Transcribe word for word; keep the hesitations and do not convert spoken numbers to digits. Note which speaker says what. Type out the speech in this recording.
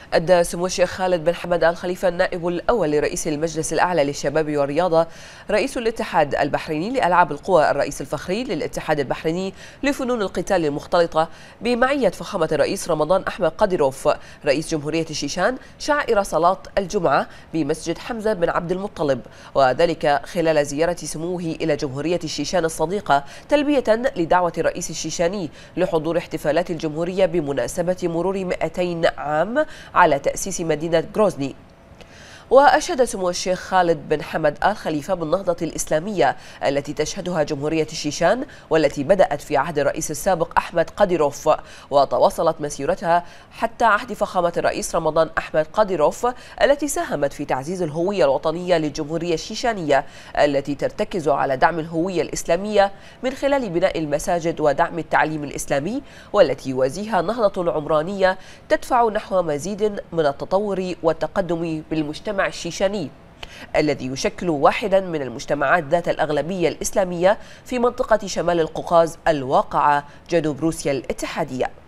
Speaker 1: أدى سمو الشيخ خالد بن حمد آل خليفة النائب الأول لرئيس المجلس الأعلى للشباب والرياضة رئيس الاتحاد البحريني لألعاب القوى الرئيس الفخري للاتحاد البحريني لفنون القتال المختلطة بمعية فخامة الرئيس رمضان أحمد قادروف رئيس جمهورية الشيشان شعائر صلاة الجمعة بمسجد حمزة بن عبد المطلب، وذلك خلال زيارة سموه إلى جمهورية الشيشان الصديقة تلبية لدعوة الرئيس الشيشاني لحضور احتفالات الجمهورية بمناسبة مرور مئتين عام على تأسيس مدينة غروزني. وأشاد سمو الشيخ خالد بن حمد آل خليفة بالنهضة الإسلامية التي تشهدها جمهورية الشيشان والتي بدأت في عهد الرئيس السابق أحمد قادروف وتواصلت مسيرتها حتى عهد فخامة الرئيس رمضان أحمد قادروف التي ساهمت في تعزيز الهوية الوطنية للجمهورية الشيشانية التي ترتكز على دعم الهوية الإسلامية من خلال بناء المساجد ودعم التعليم الإسلامي، والتي يوازيها نهضة عمرانية تدفع نحو مزيد من التطور والتقدم بالمجتمع الشيشاني الذي يشكل واحدا من المجتمعات ذات الأغلبية الإسلامية في منطقة شمال القوقاز الواقعة جنوب روسيا الاتحادية.